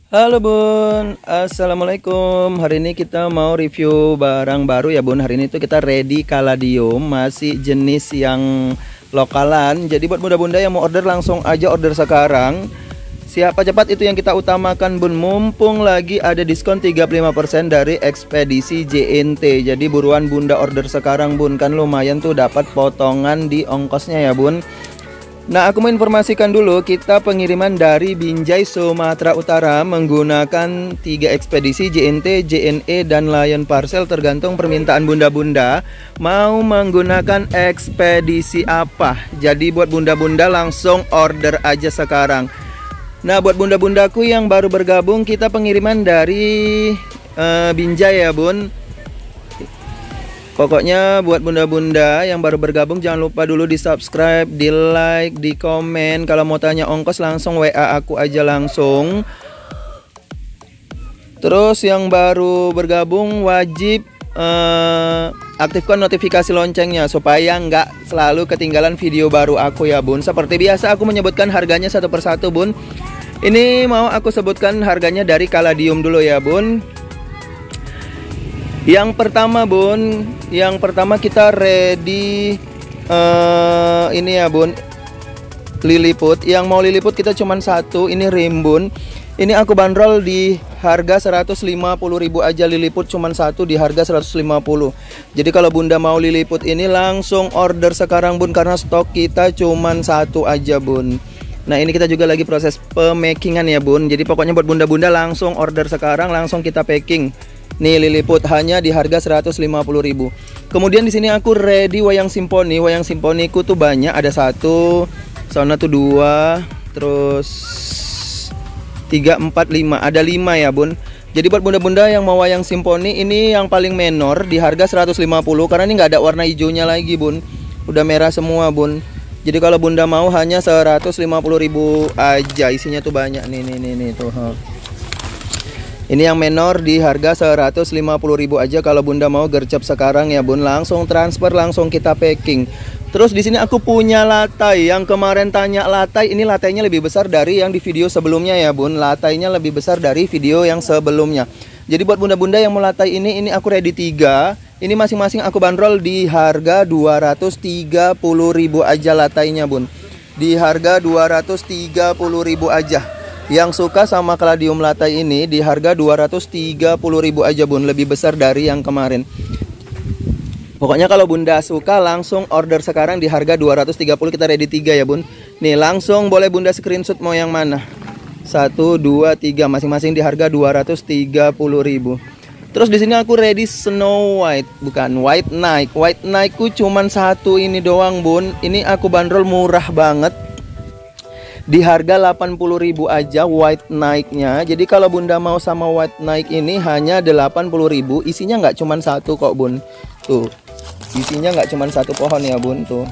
Halo Bun, Assalamualaikum. Hari ini kita mau review barang baru ya Bun. Hari ini tuh kita ready kaladium, masih jenis yang lokalan. Jadi buat bunda-bunda yang mau order langsung aja order sekarang. Siapa cepat itu yang kita utamakan Bun. Mumpung lagi ada diskon 35% dari ekspedisi JNT. Jadi buruan bunda order sekarang Bun. Kan lumayan tuh dapat potongan di ongkosnya ya Bun. Nah, aku mau informasikan dulu, kita pengiriman dari Binjai Sumatera Utara menggunakan 3 ekspedisi JNT, JNE, dan Lion Parcel tergantung permintaan bunda-bunda mau menggunakan ekspedisi apa. Jadi buat bunda-bunda langsung order aja sekarang. Nah, buat bunda-bundaku yang baru bergabung, kita pengiriman dari Binjai ya Bun. Pokoknya buat bunda-bunda yang baru bergabung jangan lupa dulu di subscribe, di like, di komen. Kalau mau tanya ongkos langsung WA aku aja langsung. Terus yang baru bergabung wajib aktifkan notifikasi loncengnya supaya nggak selalu ketinggalan video baru aku ya Bun. Seperti biasa aku menyebutkan harganya satu persatu Bun. Ini mau aku sebutkan harganya dari kaladium dulu ya Bun. Yang pertama Bun, yang pertama kita ready ini ya Bun, Liliput. Yang mau Liliput kita cuman satu, ini Rimbun. Ini aku bandrol di harga 150.000 aja. Liliput cuman satu di harga 150. Jadi kalau bunda mau Liliput ini langsung order sekarang Bun, karena stok kita cuman satu aja Bun. Nah, ini kita juga lagi proses pemakingan ya Bun. Jadi pokoknya buat bunda-bunda langsung order sekarang, langsung kita packing. Nih Liliput hanya di harga 150.000. Kemudian di sini aku ready wayang simponi. Wayang simponiku tuh banyak, ada 1, sana tuh 2, terus 3, 4, 5. Ada 5 ya Bun. Jadi buat bunda-bunda yang mau wayang simponi, ini yang paling menor di harga 150, karena ini nggak ada warna hijaunya lagi Bun. Udah merah semua Bun. Jadi kalau bunda mau hanya 150.000 aja. Isinya tuh banyak nih tuh. Ini yang menor di harga 150.000 aja. Kalau bunda mau gercep sekarang ya Bun, langsung transfer, langsung kita packing. Terus di sini aku punya latai. Yang kemarin tanya latai, ini latainya lebih besar dari yang di video sebelumnya ya Bun. Latainya lebih besar dari video yang sebelumnya. Jadi buat bunda-bunda yang mau latai ini aku ready 3. Ini masing-masing aku bandrol di harga 230.000 aja latainya Bun. Di harga 230.000 aja. Yang suka sama kaladium latai ini di harga 230.000 aja Bun, lebih besar dari yang kemarin. Pokoknya kalau bunda suka langsung order sekarang di harga 230. Kita ready 3 ya Bun. Nih langsung boleh bunda screenshot mau yang mana. 1, 2, 3 masing-masing di harga 230.000. Terus di sini aku ready Snow White, bukan White Nike. White Nike-ku cuman satu ini doang Bun. Ini aku bandrol murah banget. Di harga 80.000 aja White Nike-nya. Jadi kalau bunda mau sama White Nike ini hanya 80.000. Isinya nggak cuma satu kok Bun. Tuh, isinya nggak cuma satu pohon ya Bun tuh.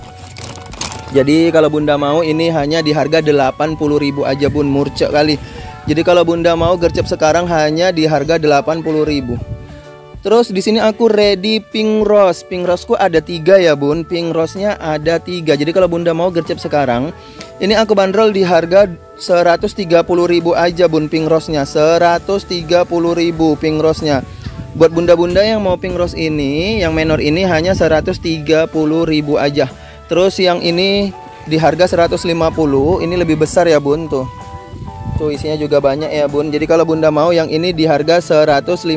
Jadi kalau bunda mau ini hanya di harga 80.000 aja Bun, murce kali. Jadi kalau bunda mau gercep sekarang hanya di harga 80.000. Terus di sini aku ready pink rose. Pink rose-ku ada 3 ya Bun. Pink rose-nya ada 3. Jadi kalau bunda mau gercep sekarang, ini aku bandrol di harga 130.000 aja Bun pink rose-nya. 130.000 pink rose-nya. Buat bunda-bunda yang mau pink rose ini, yang menor ini hanya 130.000 aja. Terus yang ini di harga 150. Ini lebih besar ya Bun tuh. Tuh isinya juga banyak ya Bun. Jadi kalau bunda mau yang ini di harga 150.000.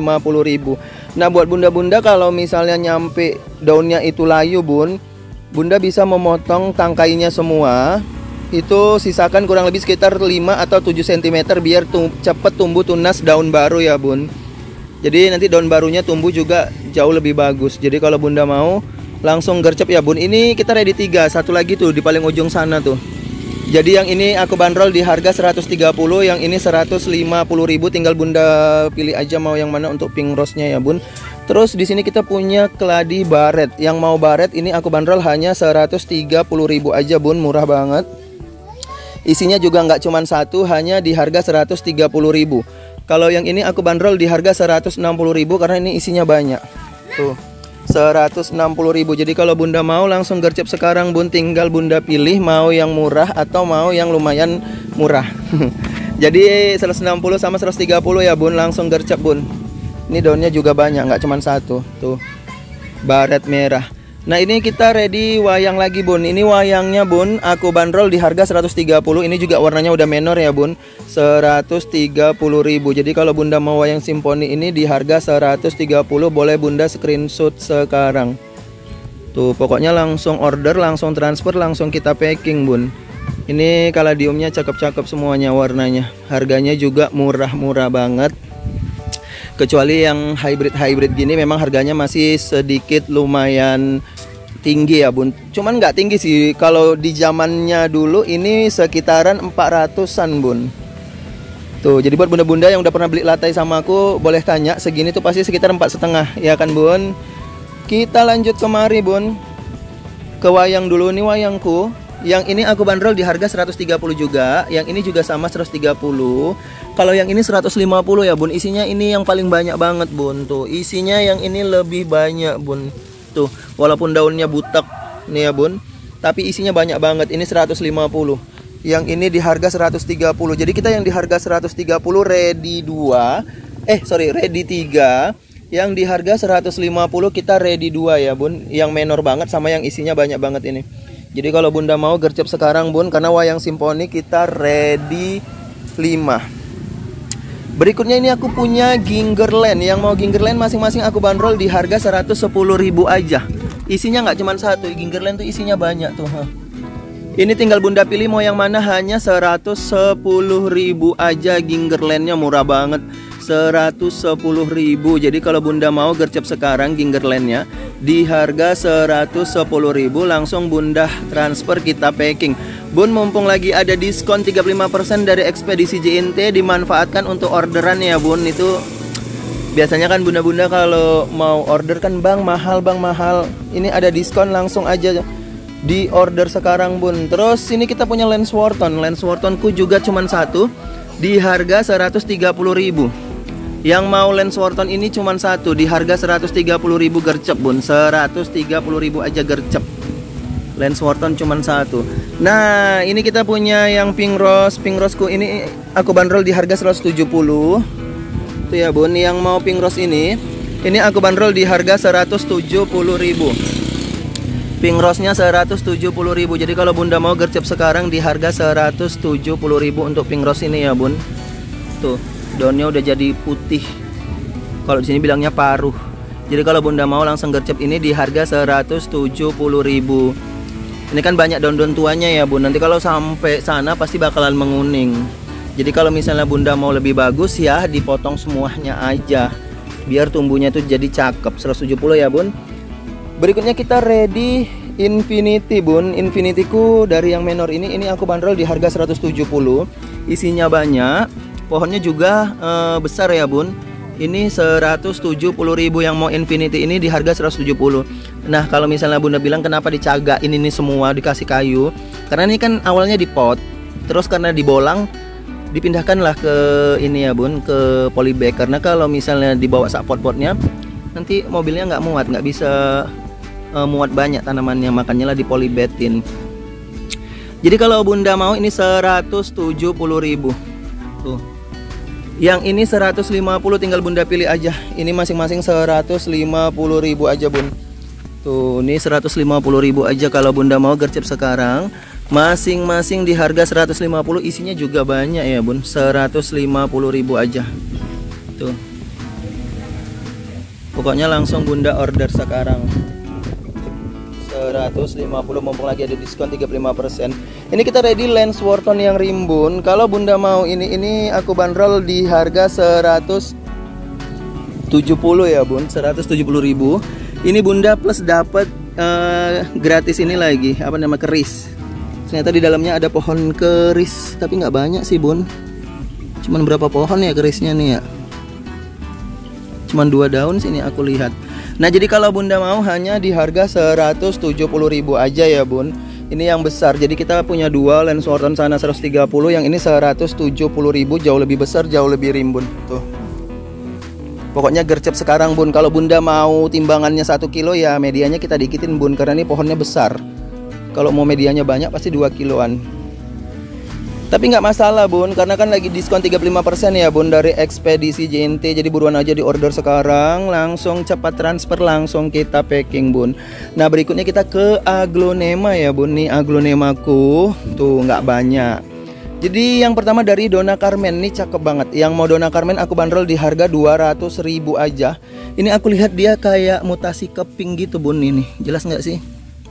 Nah buat bunda-bunda kalau misalnya nyampe daunnya itu layu Bun, bunda bisa memotong tangkainya semua. Itu sisakan kurang lebih sekitar 5 atau 7 cm biar cepet tumbuh tunas daun baru ya Bun. Jadi nanti daun barunya tumbuh juga jauh lebih bagus. Jadi kalau bunda mau langsung gercep ya Bun. Ini kita ready 3. Satu lagi tuh di paling ujung sana tuh. Jadi yang ini aku bandrol di harga 130, yang ini 150.000. Tinggal bunda pilih aja mau yang mana untuk pink rose-nya ya Bun. Terus di sini kita punya keladi baret. Yang mau baret ini aku bandrol hanya 130.000 aja Bun, murah banget. Isinya juga nggak cuma satu, hanya di harga 130.000. Kalau yang ini aku bandrol di harga 160.000 karena ini isinya banyak. Tuh. 160.000. Jadi kalau bunda mau langsung gercep sekarang Bun, tinggal bunda pilih mau yang murah atau mau yang lumayan murah. Jadi 160 sama 130 ya bun, langsung gercep bun. Ini daunnya juga banyak, nggak cuma satu. Tuh, baret merah. Nah ini kita ready wayang lagi bun. Ini wayangnya bun, aku bandrol di harga 130. Ini juga warnanya udah menor ya bun, 130.000. Jadi kalau bunda mau wayang simponi ini di harga 130, boleh bunda screenshot sekarang. Tuh pokoknya langsung order, langsung transfer, langsung kita packing bun. Ini kaladiumnya cakep-cakep semuanya warnanya. Harganya juga murah-murah banget. Kecuali yang hybrid gini memang harganya masih sedikit lumayan tinggi ya bun. Cuman nggak tinggi sih, kalau di zamannya dulu ini sekitaran 400-an bun. Tuh jadi buat bunda-bunda yang udah pernah beli latte sama aku, boleh tanya segini tuh pasti sekitar 4,5 ya kan bun. Kita lanjut kemari bun, ke wayang dulu. Nih wayangku, yang ini aku bandrol di harga 130 juga. Yang ini juga sama 130. Kalau yang ini 150 ya bun. Isinya ini yang paling banyak banget bun. Tuh isinya yang ini lebih banyak bun. Tuh walaupun daunnya butek nih ya bun, tapi isinya banyak banget. Ini 150. Yang ini di harga 130. Jadi kita yang di harga 130 ready 2. Ready 3. Yang di harga 150 kita ready 2 ya bun. Yang menor banget sama yang isinya banyak banget ini. Jadi kalau bunda mau gercep sekarang bun, karena wayang simponi kita ready 5. Berikutnya ini aku punya Gingerland. Yang mau Gingerland masing-masing aku bandrol di harga 110.000 aja. Isinya nggak cuma satu, Gingerland tuh isinya banyak tuh. Ini tinggal bunda pilih mau yang mana, hanya 110.000 aja Gingerlandnya, murah banget. 110.000. Jadi kalau bunda mau gercep sekarang Gingerlandnya di harga 110.000, langsung bunda transfer kita packing. Bun mumpung lagi ada diskon 35% dari ekspedisi JNT, dimanfaatkan untuk orderan ya bun. Itu biasanya kan bunda-bunda kalau mau order kan bang mahal. Ini ada diskon, langsung aja di order sekarang bun. Terus ini kita punya Lance Wharton. Lance Whartonku juga cuma satu di harga 130.000. Yang mau Lance Wharton ini cuma satu di harga 130.000 gercep bun. 130.000 aja gercep. Lance Wharton cuma satu. Nah ini kita punya yang pink rose. Pink roseku ini aku bandrol di harga 170. Tuh ya bun, yang mau pink rose ini aku bandrol di harga 170.000. Pink rose-nya 170.000. Jadi kalau bunda mau gercep sekarang di harga 170.000 untuk pink rose ini ya bun. Tuh daunnya udah jadi putih. Kalau di sini bilangnya paruh. Jadi kalau bunda mau langsung gercep ini di harga 170.000. Ini kan banyak daun-daun tuanya ya bun. Nanti kalau sampai sana pasti bakalan menguning. Jadi kalau misalnya bunda mau lebih bagus ya dipotong semuanya aja, biar tumbuhnya itu jadi cakep. 170 ya bun. Berikutnya kita ready Infinity bun. Infinityku dari yang menor ini aku bandrol di harga 170. Isinya banyak. Pohonnya juga besar ya bun. Ini 170.000 yang mau Infinity ini di harga 170. Nah kalau misalnya bunda bilang kenapa dicagain ini semua dikasih kayu, karena ini kan awalnya di pot, terus karena dibolang dipindahkanlah ke ini ya bun, ke polybag. Karena kalau misalnya dibawa sak pot-potnya nanti mobilnya nggak muat, nggak bisa muat banyak tanamannya, makanya lah di polybatin. Jadi kalau bunda mau ini 170.000 tuh. Yang ini 150, tinggal bunda pilih aja. Ini masing-masing 150.000 aja bun. Tuh, ini 150.000 aja kalau bunda mau gercep sekarang. Masing-masing di harga 150, isinya juga banyak ya bun. 150.000 aja. Tuh. Pokoknya langsung bunda order sekarang. 150 mumpung lagi ada diskon 35%. Ini kita ready Lance Wharton yang rimbun. Kalau bunda mau ini aku bandrol di harga 170 ya bun, 170.000. Ini bunda plus dapat gratis ini lagi, apa nama, keris. Ternyata di dalamnya ada pohon keris, tapi nggak banyak sih bun. Cuman berapa pohon ya kerisnya nih ya? Cuman 2 daun sini aku lihat. Nah jadi kalau bunda mau hanya di harga 170.000 aja ya bun. Ini yang besar. Jadi kita punya 2 Lance Wharton sana 130, yang ini 170.000, jauh lebih besar, jauh lebih rimbun. Tuh. Pokoknya gercep sekarang bun. Kalau bunda mau timbangannya 1 kilo ya medianya kita dikitin bun, karena ini pohonnya besar. Kalau mau medianya banyak pasti 2 kiloan. Tapi nggak masalah bun, karena kan lagi diskon 35% ya bun dari Ekspedisi JNT. Jadi buruan aja di order sekarang, langsung cepat transfer, langsung kita packing bun. Nah berikutnya kita ke aglonema ya bun. Nih aglonemaku tuh nggak banyak. Jadi yang pertama dari Donna Carmen, nih cakep banget. Yang mau Donna Carmen aku bandrol di harga 200.000 aja. Ini aku lihat dia kayak mutasi keping gitu bun. Ini jelas nggak sih?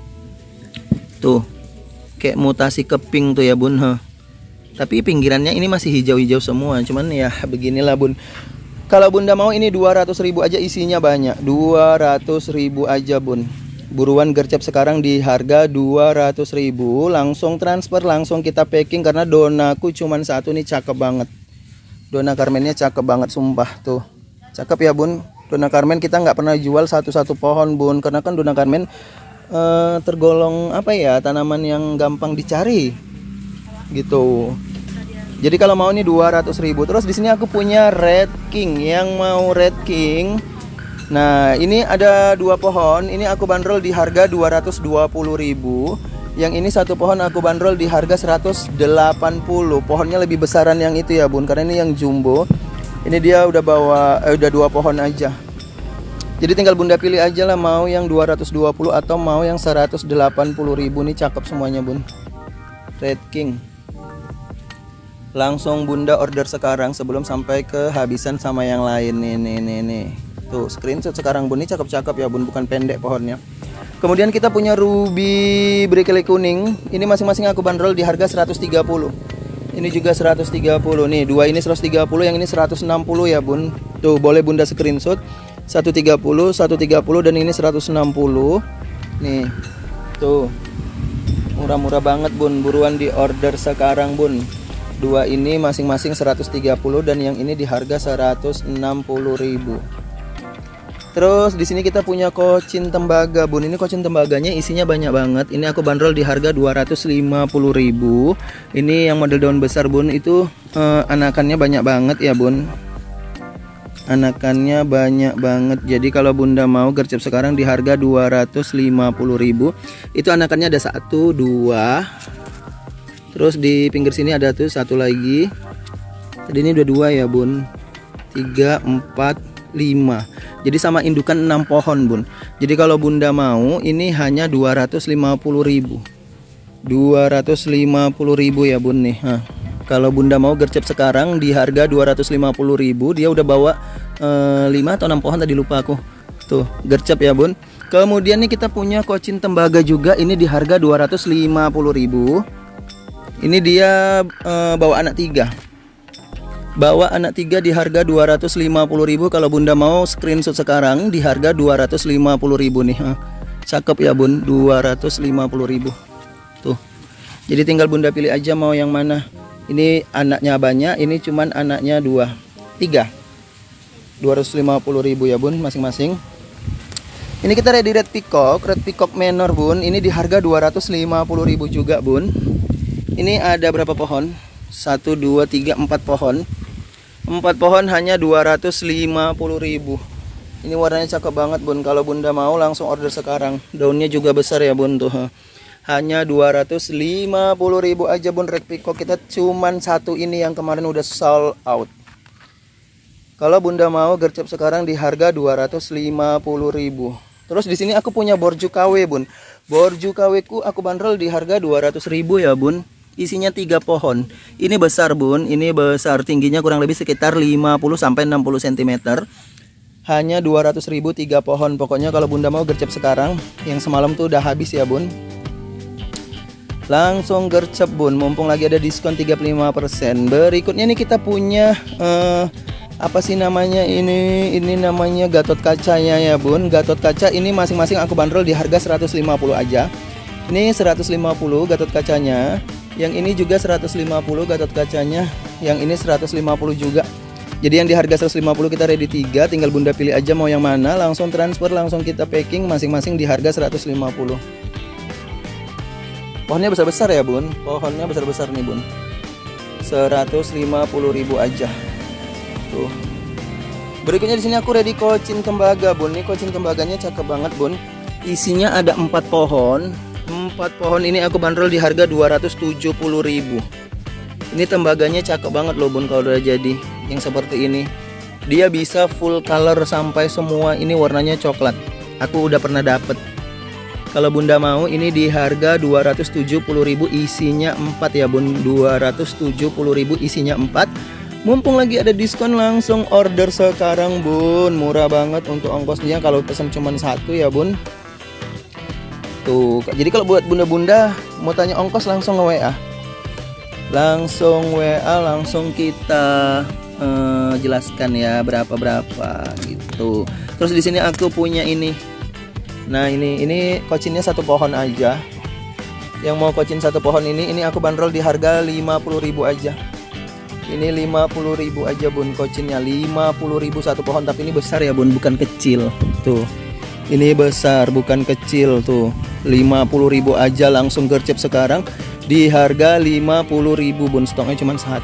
Tuh kayak mutasi keping tuh ya bun. Tapi pinggirannya ini masih hijau-hijau semua. Cuman ya beginilah bun. Kalau bunda mau ini 200.000 aja, isinya banyak. 200.000 aja bun. Buruan gercep sekarang di harga 200.000. Langsung transfer, langsung kita packing. Karena donaku cuman satu nih, cakep banget. Donna Carmennya cakep banget sumpah tuh. Cakep ya bun. Donna Carmen kita nggak pernah jual satu-satu pohon bun. Karena kan Donna Carmen tergolong apa ya, tanaman yang gampang dicari gitu. Jadi kalau mau nih 200.000. Terus di sini aku punya Red King. Yang mau Red King, nah ini ada 2 pohon. Ini aku bandrol di harga 220.000. Yang ini satu pohon aku bandrol di harga 180. Pohonnya lebih besaran yang itu ya bun, karena ini yang jumbo. Ini dia udah bawa udah 2 pohon aja. Jadi tinggal bunda pilih aja lah, mau yang 220 atau mau yang 180.000. Nih cakep semuanya bun. Red King. Langsung bunda order sekarang sebelum sampai kehabisan sama yang lain. Nih. Tuh screenshot sekarang bun. Ini cakep-cakep ya bun, bukan pendek pohonnya. Kemudian kita punya Ruby Berkeley kuning. Ini masing-masing aku bandrol di harga 130. Ini juga 130. Nih dua ini 130, yang ini 160 ya bun. Tuh boleh bunda screenshot. 130, 130 dan ini 160. Nih tuh murah-murah banget bun. Buruan di order sekarang bun. Dua ini masing-masing 130 dan yang ini di harga 160.000. Terus di sini kita punya kocin tembaga bun. Ini kocin tembaganya isinya banyak banget. Ini aku bandrol di harga 250.000. Ini yang model daun besar bun. Itu anakannya banyak banget ya bun. Anakannya banyak banget. Jadi kalau bunda mau gercep sekarang di harga 250.000. Itu anakannya ada 1, 2. Terus di pinggir sini ada tuh satu lagi. Tadi ini udah 2 ya bun. 3, 4, 5. Jadi sama indukan 6 pohon bun. Jadi kalau bunda mau ini hanya 250.000. 250.000 ya bun nih. Kalau bunda mau gercep sekarang di harga 250.000. Dia udah bawa 5 atau 6 pohon tadi, lupa aku. Tuh gercep ya bun. Kemudian nih kita punya kocin tembaga juga. Ini di harga 250.000. Ini dia bawa anak 3. Bawa anak 3 di harga 250.000. Kalau bunda mau screenshot sekarang di harga 250.000 nih. Cakep ya bun, 250.000. Tuh. Jadi tinggal bunda pilih aja mau yang mana. Ini anaknya banyak, ini cuman anaknya 3. 250.000 ya bun masing-masing. Ini kita ready Red Peacock Manor bun. Ini di harga 250.000 juga bun. Ini ada berapa pohon? 1, 2, 3, 4 pohon. 4 pohon hanya 250.000. Ini warnanya cakep banget bun. Kalau bunda mau langsung order sekarang. Daunnya juga besar ya bun tuh. Hanya 250.000 aja bun. Red Peacock kita cuman satu ini yang kemarin udah sold out. Kalau bunda mau gercep sekarang di harga 250.000. Terus di sini aku punya Borju KW bun. Borju KW ku aku bandrol di harga 200.000 ya bun. Isinya 3 pohon. Ini besar bun. Ini besar, tingginya kurang lebih sekitar 50 sampai 60 cm. Hanya 200.000 3 pohon. Pokoknya kalau bunda mau gercep sekarang, yang semalam tuh udah habis ya bun. Langsung gercep bun, mumpung lagi ada diskon 35%. Berikutnya nih kita punya apa sih namanya ini namanya Gatot kacanya ya bun. Gatot kaca ini masing-masing aku bandrol di harga 150 aja. Ini 150 Gatot kacanya. Yang ini juga 150 Gatot kacanya. Yang ini 150 juga. Jadi yang di harga 150 kita ready 3. Tinggal bunda pilih aja mau yang mana. Langsung transfer, langsung kita packing. Masing-masing di harga 150. Pohonnya besar-besar ya bun. Pohonnya besar-besar nih bun. 150.000 aja. Tuh. Berikutnya di sini aku ready kocin tembaga bun. Ini kocin tembaganya cakep banget bun. Isinya ada 4 pohon. 4 pohon ini aku bandrol di harga 270.000. Ini tembaganya cakep banget loh bun kalau udah jadi yang seperti ini. Dia bisa full color sampai semua ini warnanya coklat. Aku udah pernah dapet. Kalau bunda mau ini di harga 270.000, isinya 4 ya bun. 270.000 isinya 4. Mumpung lagi ada diskon langsung order sekarang bun. Murah banget untuk ongkosnya kalau pesan cuma 1 ya bun. Tuh, jadi kalau buat bunda-bunda mau tanya ongkos langsung nge-WA. Langsung WA, langsung kita jelaskan ya berapa gitu. Terus di sini aku punya ini. Nah, ini kocinnya 1 pohon aja. Yang mau kocin 1 pohon ini aku bandrol di harga 50.000 aja. Ini 50.000 aja bun kocinnya. 50.000 1 pohon, tapi ini besar ya bun, bukan kecil. Tuh. Ini besar bukan kecil tuh. 50.000 aja langsung gercep sekarang. Di harga 50.000 bun, stoknya cuma 1.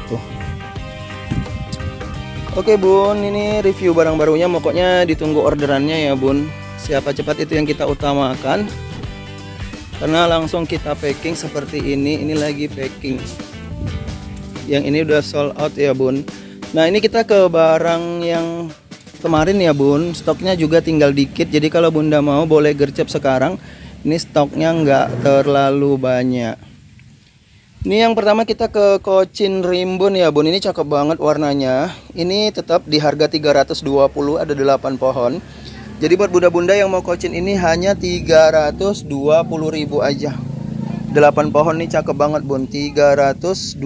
Oke bun, ini review barang barunya, pokoknya ditunggu orderannya ya bun. Siapa cepat itu yang kita utamakan, karena langsung kita packing seperti ini lagi packing. Yang ini udah sold out ya bun. Nah ini kita ke barang yang kemarin ya bun, stoknya juga tinggal dikit. Jadi kalau bunda mau boleh gercep sekarang. Ini stoknya nggak terlalu banyak. Ini yang pertama kita ke kocin rimbun ya bun. Ini cakep banget warnanya. Ini tetap di harga 320, ada 8 pohon. Jadi buat bunda-bunda yang mau kocin ini hanya 320.000 aja. 8 pohon nih cakep banget bun, 320.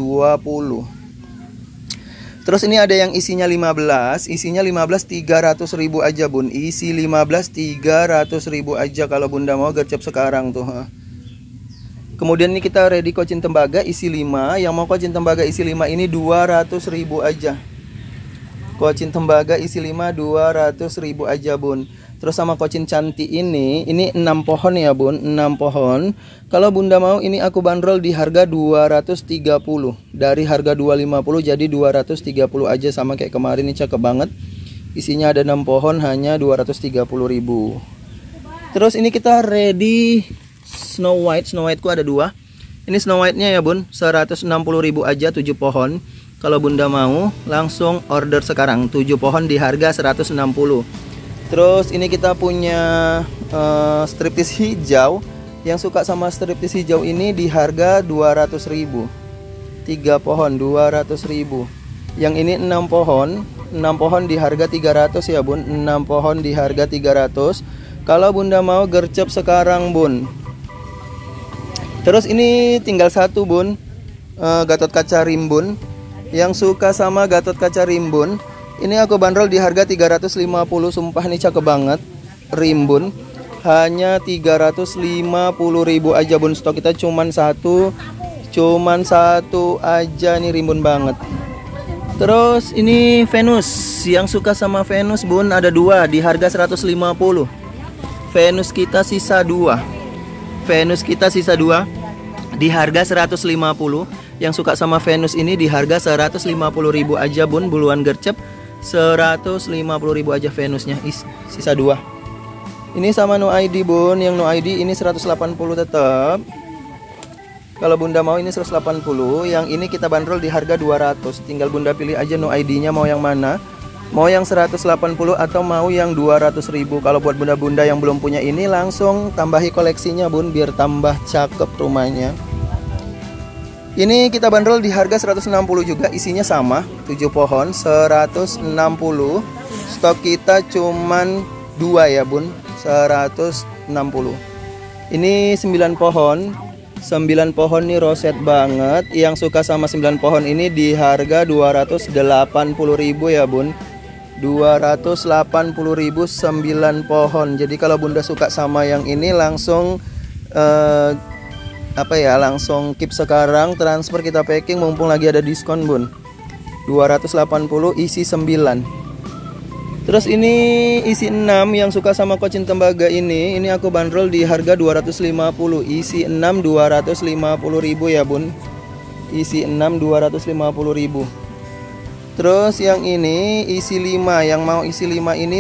Terus ini ada yang isinya 15, 300.000 aja bun. Isi 15 300.000 aja kalau bunda mau gercep sekarang tuh. Kemudian ini kita ready kocin tembaga isi 5. Yang mau kocin tembaga isi 5 ini 200.000 aja. Kocin tembaga isi 5 200.000 aja bun. Terus sama kocin cantik ini 6 pohon ya bun, 6 pohon. Kalau bunda mau ini aku bandrol di harga 230. Dari harga 250 jadi 230 aja, sama kayak kemarin. Ini cakep banget. Isinya ada 6 pohon hanya 230.000. Terus ini kita ready Snow White. Snow White ku ada 2. Ini Snow White nya ya bun, 160.000 aja 7 pohon. Kalau bunda mau langsung order sekarang, 7 pohon di harga 160. Terus ini kita punya striptis hijau. Yang suka sama striptis hijau ini di harga 200.000. 3 pohon 200.000. Yang ini 6 pohon. 6 pohon di harga 300 ya bun. 6 pohon di harga 300. Kalau bunda mau gercep sekarang bun. Terus ini tinggal 1 bun, Gatot Kaca Rimbun. Yang suka sama Gatot Kaca Rimbun, ini aku bandrol di harga 350. Sumpah nih cakep banget. Rimbun hanya 350.000 aja bun. Stok kita cuman satu aja nih, rimbun banget. Terus ini Venus. Yang suka sama Venus bun ada 2 di harga 150. Venus kita sisa 2. Venus kita sisa 2 di harga 150. Yang suka sama Venus ini di harga 150.000 aja bun. Buluan gercep 150.000 aja Venusnya. Sisa 2. Ini sama no ID bun. Yang no ID ini 180 tetap. Kalau bunda mau ini 180. Yang ini kita bandrol di harga 200. Tinggal bunda pilih aja no ID nya mau yang mana. Mau yang 180 atau mau yang 200.000. Kalau buat bunda-bunda yang belum punya ini langsung tambahi koleksinya bun, biar tambah cakep rumahnya. Ini kita bandrol di harga 160 juga. Isinya sama 7 pohon 160. Stok kita cuman 2 ya bun, 160. Ini 9 pohon. 9 pohon nih roset banget. Yang suka sama 9 pohon ini di harga 280.000 ya bun. 280.000 9 pohon. Jadi kalau bunda suka sama yang ini langsung langsung keep sekarang, transfer kita packing mumpung lagi ada diskon bun. 280 isi 9. Terus ini isi 6. Yang suka sama kocin tembaga ini aku bandrol di harga 250. Isi 6 250.000 ya bun. Isi 6 250.000. Terus yang ini isi 5. Yang mau isi 5 ini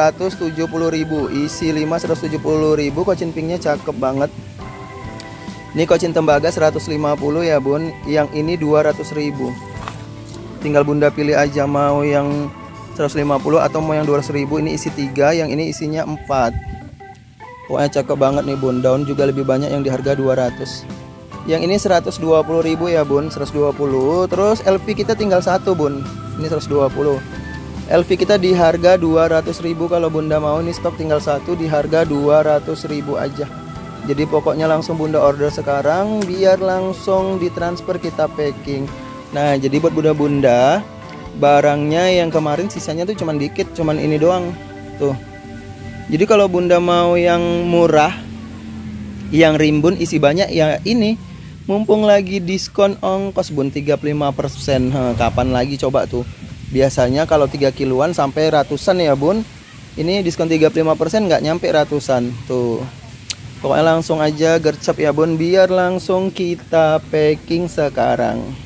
170.000. Isi 5 170.000. Kocin pinknya cakep banget. Ini kocin tembaga 150 ya bun, yang ini 200.000. Tinggal bunda pilih aja mau yang 150 atau mau yang 200.000. Ini isi 3, yang ini isinya 4. Pokoknya cakep banget nih bun. Daun juga lebih banyak yang di harga 200. Yang ini 120.000 ya bun, 120. Terus LV kita tinggal satu bun. Ini 120. LV kita di harga 200.000 kalau bunda mau. Ini stok tinggal satu di harga 200.000 aja. Jadi pokoknya langsung bunda order sekarang biar langsung ditransfer kita packing. Nah, jadi buat bunda-bunda, barangnya yang kemarin sisanya tuh cuman dikit, cuman ini doang. Tuh. Jadi kalau bunda mau yang murah, yang rimbun isi banyak ya ini. Mumpung lagi diskon ongkos bun 35%. Kapan lagi coba tuh. Biasanya kalau 3 kiloan sampai ratusan ya bun. Ini diskon 35% nggak nyampe ratusan. Tuh. Pokoknya langsung aja gercep ya bun, biar langsung kita packing sekarang.